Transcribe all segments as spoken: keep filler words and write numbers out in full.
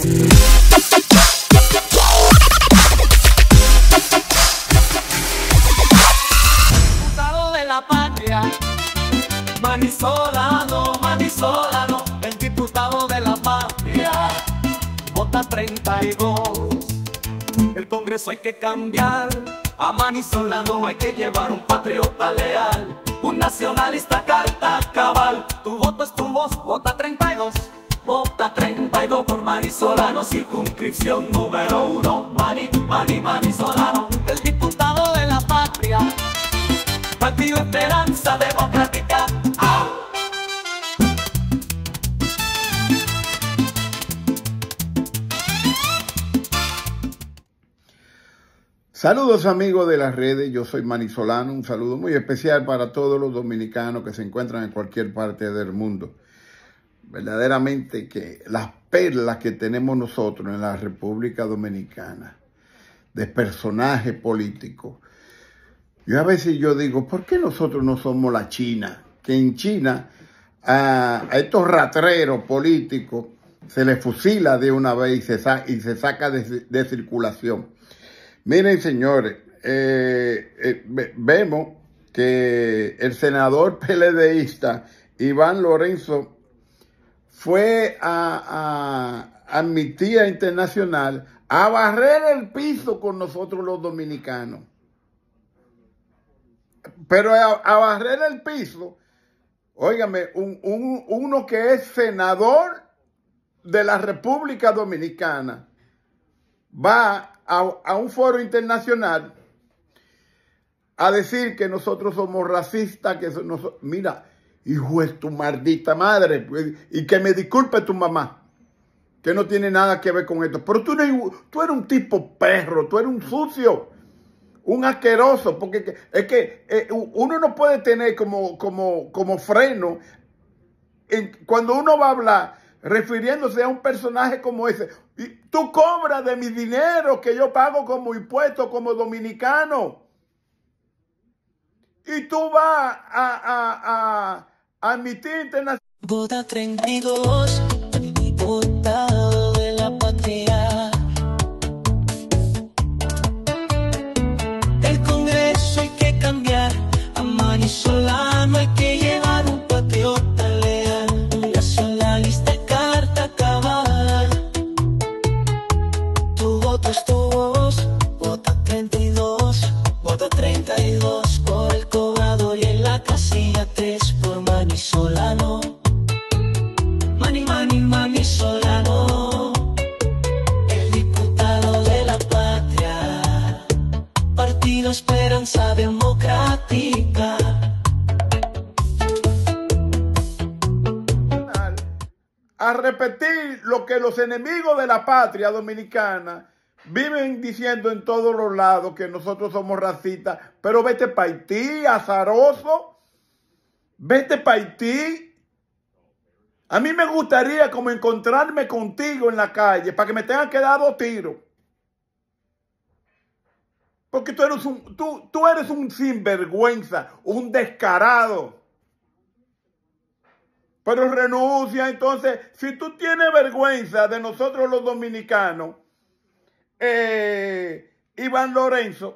Manisolano, Manisolano, el diputado de la patria, vota treinta y dos. El Congreso hay que cambiar, a Manisolano hay que llevar un patriota leal, un nacionalista carta cabal. Tu voto es tu voz, vota treinta y dos. Vota treinta y dos por Manisolano, circunscripción número uno. Mani, Mani, Manisolano, el diputado de la patria, Partido Esperanza Democrática. Saludos amigos de las redes, yo soy Manisolano, un saludo muy especial para todos los dominicanos que se encuentran en cualquier parte del mundo. Verdaderamente que las perlas que tenemos nosotros en la República Dominicana, de personajes políticos. Yo a veces yo digo, ¿por qué nosotros no somos la China? Que en China a, a estos ratreros políticos se les fusila de una vez y se, sa y se saca de, de circulación. Miren, señores, eh, eh, vemos que el senador PLDista Iván Lorenzo fue a, a, a Amnistía Internacional a barrer el piso con nosotros los dominicanos. Pero a, a barrer el piso, óigame, un, un, uno que es senador de la República Dominicana va A, a un foro internacional a decir que nosotros somos racistas, que nos, mira, hijo de tu maldita madre, pues, y que me disculpe tu mamá, que no tiene nada que ver con esto, pero tú, no, tú eres un tipo perro, tú eres un sucio, un asqueroso, porque es que eh, uno no puede tener como, como, como freno en, cuando uno va a hablar, refiriéndose a un personaje como ese. Y tú cobras de mi dinero que yo pago como impuesto como dominicano. Y tú vas a, a, a, a Amnistía Internacional. Vota treinta y dos, diputado de la patria. El Congreso hay que cambiar, a Manisolano hay que llevar un patriota leal, un nacionalista carta cabal. Tu voto es tu voz, vota treinta y dos, vota treinta y dos por el cobrador y en la casilla tres por Manisolano. Mani, Mani, Manisolano, el diputado de la patria, Partido Esperanza Democrática. A repetir lo que los enemigos de la patria dominicana viven diciendo en todos los lados, que nosotros somos racistas. Pero vete para Haití, azaroso. Vete para Haití. A mí me gustaría como encontrarme contigo en la calle para que me tengan que dar dos tiros. Porque tú eres un, tú, tú eres un sinvergüenza, un descarado. Pero renuncia. Entonces, si tú tienes vergüenza de nosotros los dominicanos, eh, Iván Lorenzo,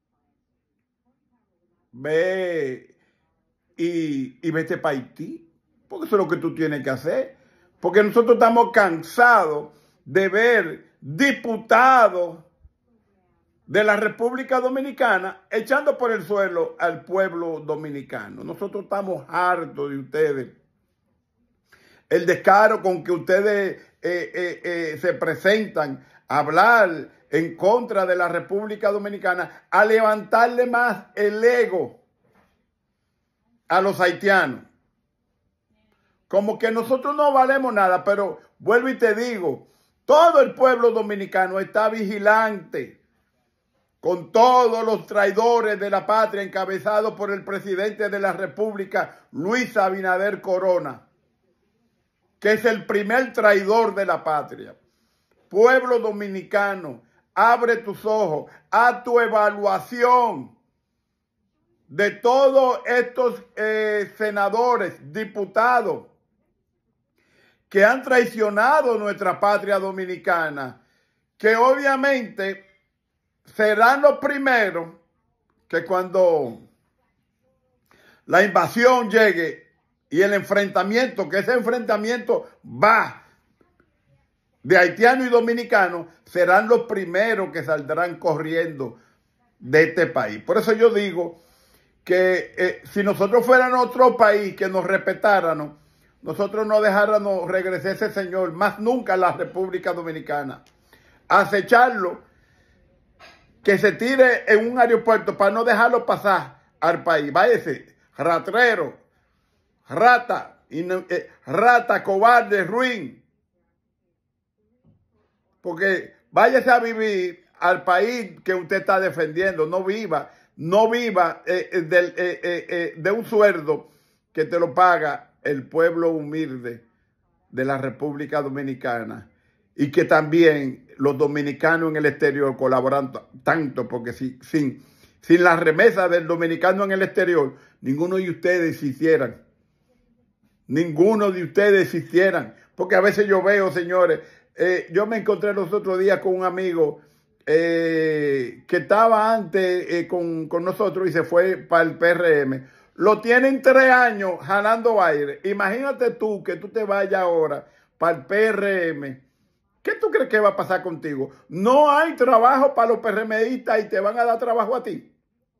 ve y, y vete para Haití, porque eso es lo que tú tienes que hacer. Porque nosotros estamos cansados de ver diputados de la República Dominicana echando por el suelo al pueblo dominicano. Nosotros estamos hartos de ustedes. El descaro con que ustedes eh, eh, eh, se presentan a hablar en contra de la República Dominicana, a levantarle más el ego a los haitianos. Como que nosotros no valemos nada, pero vuelvo y te digo, todo el pueblo dominicano está vigilante con todos los traidores de la patria encabezados por el presidente de la República, Luis Abinader Corona, que es el primer traidor de la patria. Pueblo dominicano, abre tus ojos, haz tu evaluación de todos estos eh, senadores, diputados, que han traicionado nuestra patria dominicana, que obviamente serán los primeros que cuando la invasión llegue y el enfrentamiento, que ese enfrentamiento va de haitiano y dominicano, serán los primeros que saldrán corriendo de este país. Por eso yo digo que eh, si nosotros fuéramos otro país que nos respetáramos, nosotros no dejáramos regresar ese señor más nunca a la República Dominicana, acecharlo, que se tire en un aeropuerto para no dejarlo pasar al país. Váyase, ratrero, rata, eh, rata, cobarde, ruin. Porque váyase a vivir al país que usted está defendiendo. No viva, no viva eh, del, eh, eh, eh, de un sueldo que te lo paga el pueblo humilde de la República Dominicana. Y que también los dominicanos en el exterior colaboran tanto, porque si, sin, sin la remesa del dominicano en el exterior, ninguno de ustedes existieran. Ninguno de ustedes existieran. Porque a veces yo veo, señores, eh, yo me encontré los otros días con un amigo eh, que estaba antes eh, con, con nosotros y se fue para el P R M. Lo tienen tres años jalando aire. Imagínate tú que tú te vayas ahora para el P R M. ¿Qué tú crees que va a pasar contigo? No hay trabajo para los PRMistas y te van a dar trabajo a ti.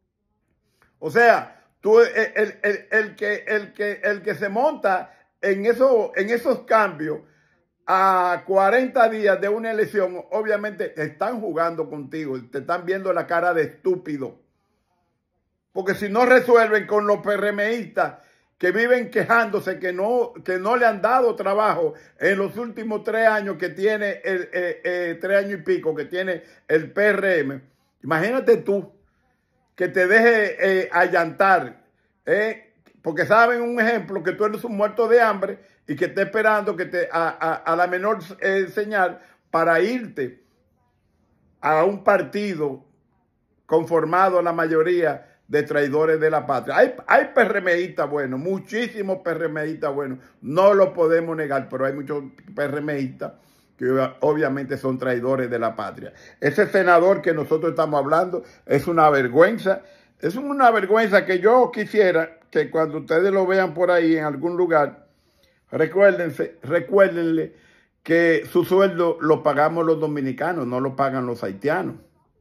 O sea, tú, el, el, el, el, que, el, que, el que se monta en, eso, en esos cambios a cuarenta días de una elección, obviamente están jugando contigo, te están viendo la cara de estúpido. Porque si no resuelven con los PRMistas que viven quejándose que no, que no le han dado trabajo en los últimos tres años que tiene, el eh, eh, tres años y pico que tiene el P R M. Imagínate tú que te deje eh, allantar, eh, porque saben un ejemplo que tú eres un muerto de hambre y que está esperando que te, a, a, a la menor eh, señal para irte a un partido conformado la mayoría de traidores de la patria. Hay, hay PRMistas buenos, muchísimos PRMistas buenos, no lo podemos negar, pero hay muchos PRMistas que obviamente son traidores de la patria. Ese senador que nosotros estamos hablando es una vergüenza, es una vergüenza que yo quisiera que cuando ustedes lo vean por ahí en algún lugar, recuérdense, recuérdenle que su sueldo lo pagamos los dominicanos, no lo pagan los haitianos.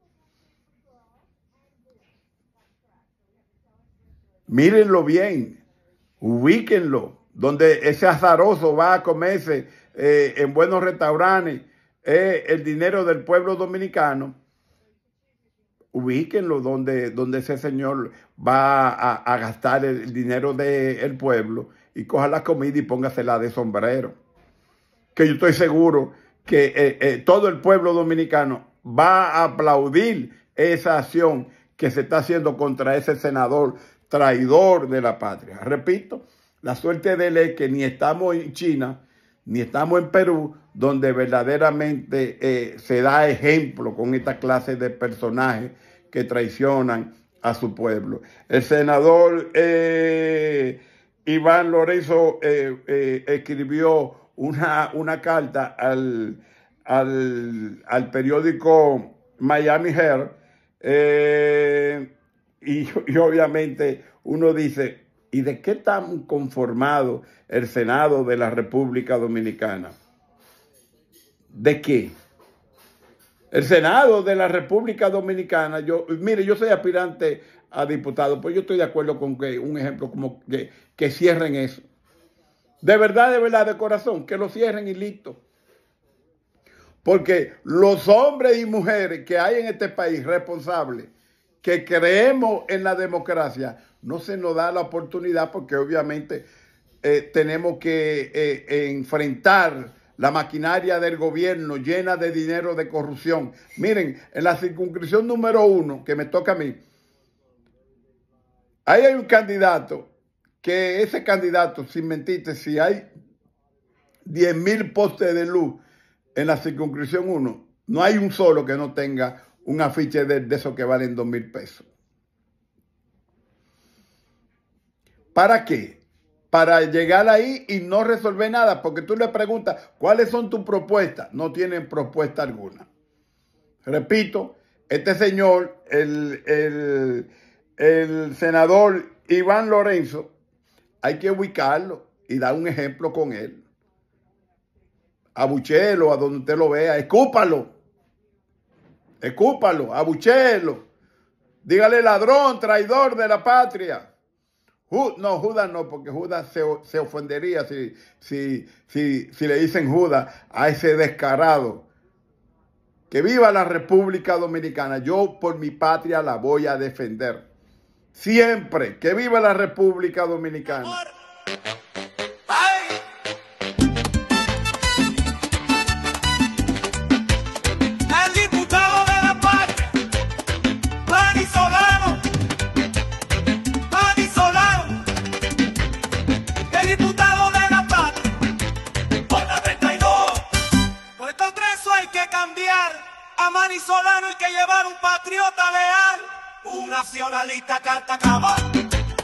Mírenlo bien, ubíquenlo, donde ese azaroso va a comerse eh, en buenos restaurantes eh, el dinero del pueblo dominicano. Ubíquenlo donde, donde ese señor va a, a gastar el, el dinero del pueblo y coja la comida y póngasela de sombrero. Que yo estoy seguro que eh, eh, todo el pueblo dominicano va a aplaudir esa acción que se está haciendo contra ese senador traidor de la patria. Repito, la suerte de él es que ni estamos en China, ni estamos en Perú, donde verdaderamente eh, se da ejemplo con esta clase de personajes que traicionan a su pueblo. El senador eh, Iván Lorenzo eh, eh, escribió una, una carta al, al, al periódico Miami Herald, eh, Y, y obviamente uno dice, ¿y de qué está conformado el Senado de la República Dominicana? ¿De qué? El Senado de la República Dominicana, yo, mire, yo soy aspirante a diputado, pues yo estoy de acuerdo con que un ejemplo como que, que cierren eso. De verdad, de verdad, de corazón, que lo cierren y listo. Porque los hombres y mujeres que hay en este país responsables, que creemos en la democracia, no se nos da la oportunidad porque obviamente eh, tenemos que eh, enfrentar la maquinaria del gobierno llena de dinero de corrupción. Miren, en la circunscripción número uno, que me toca a mí, ahí hay un candidato, que ese candidato, sin mentirte, si hay diez mil postes de luz en la circunscripción uno, no hay un solo que no tenga un afiche de, de esos que valen dos mil pesos. ¿Para qué? para llegar ahí y no resolver nada, porque tú le preguntas, ¿cuáles son tus propuestas? No tienen propuesta alguna. Repito, este señor, el, el, el senador Iván Lorenzo, hay que ubicarlo y dar un ejemplo con él. Abuchelo, a donde usted lo vea, escúpalo, escúpalo, abuchelo. Dígale ladrón, traidor de la patria. No, Judas no, porque Judas se, se ofendería si, si, si, si le dicen Judas a ese descarado. Que viva la República Dominicana. Yo por mi patria la voy a defender. Siempre. Que viva la República Dominicana. A Manny Solano hay que llevar un patriota leal, un nacionalista carta cabal.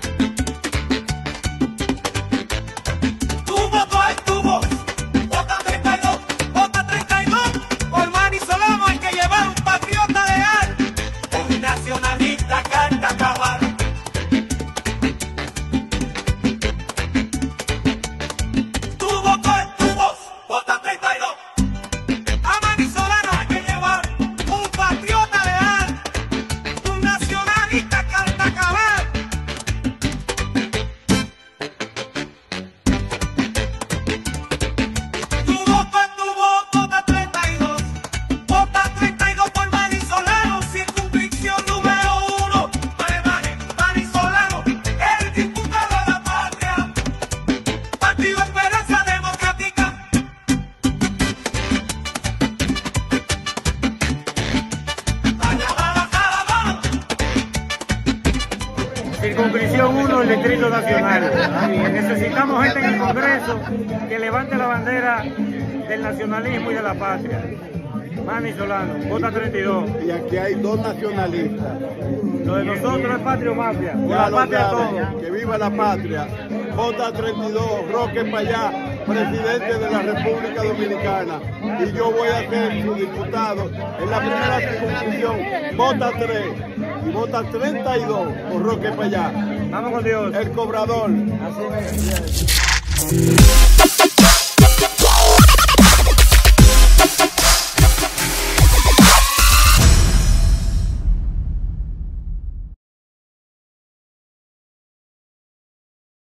Tu voto es tu voz, vota treinta y dos, vota treinta y dos. Por Manny Solano hay que llevar un patriota leal, un nacionalista carta cabal. Tu voto es tu voz, vota treinta y dos. Circunscripción uno del Distrito Nacional. Necesitamos gente en el Congreso que levante la bandera del nacionalismo y de la patria. Manny Solano, vota treinta y dos. Y aquí hay dos nacionalistas. Lo de nosotros es patria o mafia. Por Ya la patria todo. Que viva la patria. Vota treinta y dos, Roque para allá, presidente de la República Dominicana. Y yo voy a ser su diputado en la primera circunscripción. Vota tres y vota treinta y dos por Roque para allá. Vamos con Dios. El cobrador. Así es.